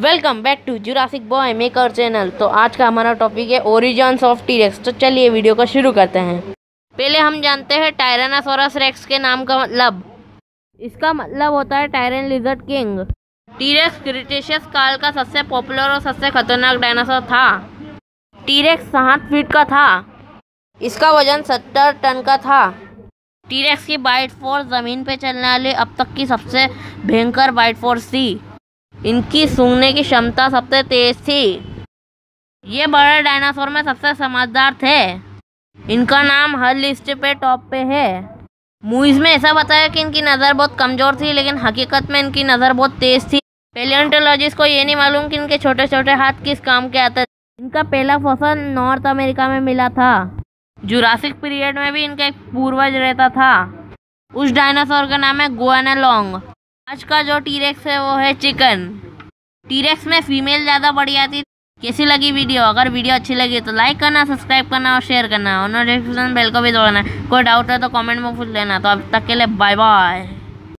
Welcome back to Jurassic boy maker channel. तो आज का हमारा टॉपिक है ओरिजिन्स ऑफ टी-रेक्स। तो चलिए वीडियो को शुरू करते हैं। पहले हम जानते हैं टायरानोसोरस रेक्स के नाम का मतलब। इसका मतलब होता है tyrant lizard king. T rex Cretaceous काल का सबसे पॉपुलर और सबसे खतरनाक डायनासोर था। टी-रेक्स 7 फीट का था। इसका वजन 70 टन का था। टी-रेक्स की बाइट फोर्स जमीन पे चलने वाली अब तक की सबसे भयंकर बाइट फोर्स थी। इनकी सूंघने की क्षमता सबसे तेज थी। ये बड़े डायनासोर में सबसे समझदार थे। इनका नाम हर लिस्ट पे टॉप पे है। मूवीज में ऐसा बताया कि इनकी नज़र बहुत कमज़ोर थी, लेकिन हकीकत में इनकी नज़र बहुत तेज थी। पैलियोंटोलॉजिस्ट को ये नहीं मालूम कि इनके छोटे छोटे हाथ किस काम के आते थे। इनका पहला फॉसिल नॉर्थ अमेरिका में मिला था। जुरासिक पीरियड में भी इनका एक पूर्वज रहता था। उस डायनासोर का नाम है गुआनालॉन्ग। आज का जो टी-रेक्स है वो है चिकन। टी-रेक्स में फीमेल ज़्यादा बढ़िया थी। कैसी लगी वीडियो? अगर वीडियो अच्छी लगी तो लाइक करना, सब्सक्राइब करना और शेयर करना और नोटिफिकेशन बेल को भी दबाना। कोई डाउट है तो कमेंट में पूछ लेना। तो अब तक के लिए बाय बाय।